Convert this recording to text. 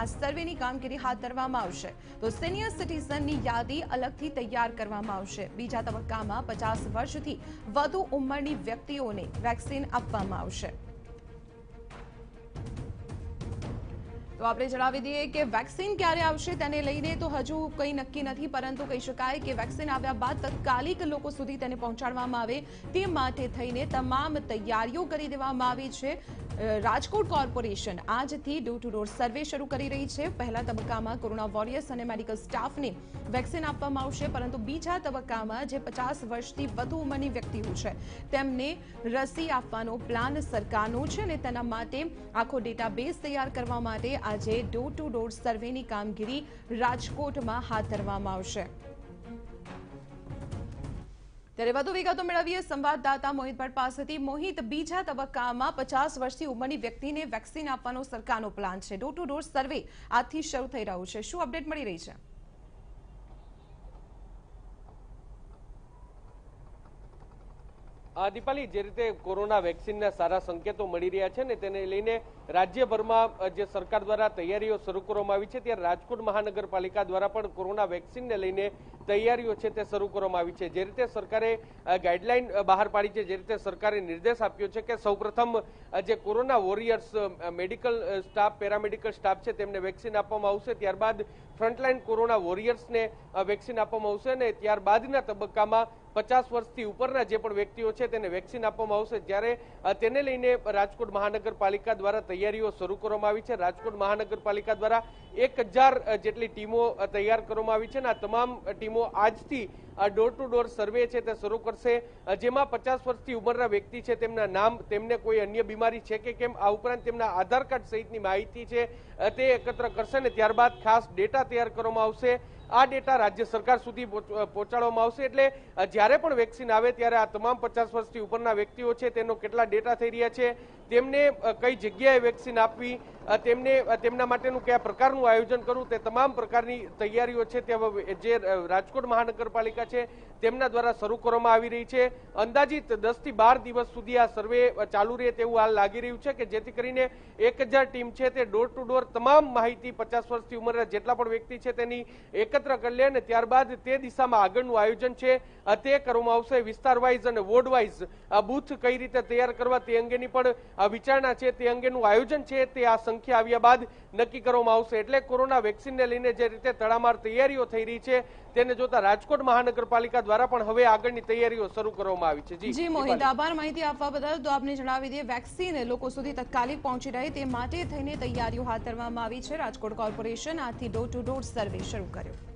આ સર્વેની કામગીરી હાથ ધરવામાં આવશે તો સિનિયર સિટીઝનની યાદી અલગથી તૈયાર કરવામાં આવશે। બીજા તબક્કામાં 50 વર્ષથી વધુ ઉંમરની વ્યક્તિઓને વેક્સિન આપવામાં આવશે। तो आपने जणावी दीए कि वेक्सिन क्यारे आवशे तेने लईने तो हजू कंई नक्की नथी, परंतु कही शकाय कि वेक्सिन आव्या बाद तत्कालिक लोको सुधी तेने पहोंचाडवामां आवे ते माटे थईने तमाम तैयारीओ करी देवामां आवी छे। राजकोट कॉर्पोरेशन આજથી ડોર ટુ ડોર સર્વે શરૂ કરી રહી છે। પહેલા તબક્કામાં કોરોના વોરિયર્સ અને મેડિકલ સ્ટાફને વેક્સિન આપવામાં આવશે, પરંતુ બીજા તબક્કામાં જે 50 વર્ષથી વધુ ઉંમરની વ્યક્તિઓ છે તેમને રસી આપવાનો પ્લાન સરકારનો છે અને તેના માટે આખો ડેટાબેઝ તૈયાર કરવા માટે આજે ડોર ટુ ડોર સર્વેની કામગીરી રાજકોટમાં હાથ ધરવામાં આવશે। ત્યારે વધુ વિગતો મેળવીએ સંવાદદાતા મોહિત ભટ્ટ પાસેથી। મોહિત, બીજા તબક્કામાં 50 વર્ષથી ઉંમરની વ્યક્તિને વેક્સિન આપવાનો સરકારનો પ્લાન છે। ડોર ટુ ડોર સર્વે આજથી શરૂ થઈ રહ્યું છે, શું અપડેટ મળી રહી છે? દીપાલી, જે રીતે કોરોના વેક્સિનના સારા સંકેતો મળી રહ્યા છે ને તેને લઈને રાજ્યભરમાં જે સરકાર દ્વારા તૈયારીઓ શરૂ કરવામાં આવી છે, ત્યારે રાજકોટ મહાનગરપાલિકા દ્વારા પણ કોરોના વેક્સિનને લઈને તૈયારીઓ છે તે શરૂ કરવામાં આવી છે। જે રીતે સરકારે ગાઈડલાઈન બહાર પાડી છે, જે રીતે સરકારે નિર્દેશ આપ્યો છે કે સૌપ્રથમ જે corona warriors medical staff, paramedical staff છે તેમને વેક્સિન આપવામાં આવશે, ત્યારબાદ ફ્રન્ટલાઈન કોરોના વોરિયર્સને વેક્સિન આપવામાં આવશે અને ત્યારબાદના તબક્કામાં 50 વર્ષથી ઉપરના જે પણ વ્યક્તિઓ છે તેને વેક્સિન આપવામાં આવશે। જ્યારે તેને લઈને રાજકોટ મહાનગરપાલિકા દ્વારા તૈયારીઓ શરૂ કરવામાં આવી છે। રાજકોટ મહાનગરપાલિકા દ્વારા 1000 જેટલી ટીમો તૈયાર કરવામાં આવી છે અને આ તમામ ટીમો આજથી ડોર ટુ ડોર સર્વે છે તે શરૂ કરશે, જેમાં 50 વર્ષથી ઉંમરના વ્યક્તિ છે તેમના નામ, તેમને કોઈ અન્ય બીમારી છે કે કેમ, આ ઉપરાંત તેમના આધાર કાર્ડ સહિતની માહિતી છે તે એકત્ર કરશે અને ત્યારબાદ ખાસ ડેટા તૈયાર કરવામાં આવશે। આ ડેટા રાજ્ય સરકાર સુધી પહોંચાડવામાં આવશે, એટલે જ્યારે પણ વેક્સિન આવે ત્યારે આ તમામ 50 વર્ષથી ઉપરના વ્યક્તિઓ છે તેનો કેટલા ડેટા થઈ રહ્યા છે, તેમને કઈ જગ્યાએ વેક્સિન આપવી, તેમના માટેનું કયા પ્રકારનું આયોજન કરવું, તે તમામ પ્રકારની તૈયારીઓ છે તે જે રાજકોટ મહાનગરપાલિકા છે તેમના દ્વારા શરૂ કરવામાં આવી રહી છે। અંદાજિત 10 થી 12 દિવસ સુધી આ સર્વે ચાલુ રહે તેવું હાલ લાગી રહ્યું છે, કે જેથી કરીને 1000 ટીમ છે તે ડોર ટુ ડોર તમામ માહિતી 50 વર્ષથી ઉંમરના જેટલા પણ વ્યક્તિ છે તેની એકત્ર કરી લે અને ત્યારબાદ તે દિશામાં આગળનું આયોજન છે તે કરવામાં આવશે। વિસ્તાર વાઇઝ અને વોર્ડ વાઇઝ આ બૂથ કઈ રીતે તૈયાર કરવા તે અંગેની પણ વિચારણા છે, તે અંગેનું આયોજન છે તે આ સંખ્યા આવ્યા બાદ નક્કી કરવામાં આવશે। એટલે કોરોના વેક્સિનને લઈને જે રીતે તડામાર તૈયારીઓ થઈ રહી છે તેને જોતા રાજકોટ મહાનગરપાલિકા દ્વારા પણ હવે આગળની તૈયારીઓ શરૂ કરવામાં આવી છે। જી મોહિત, આભાર માહિતી આપવા બદલ। તો આપને જણાવી દઈએ, વેક્સિન લોકો સુધી તત્કાલિક પહોંચી રહે તે માટે થઈને તૈયારીઓ હાથ ધરવામાં આવી છે। રાજકોટ કોર્પોરેશન આજથી ડોર ટુ ડોર સર્વે શરૂ કર્યો।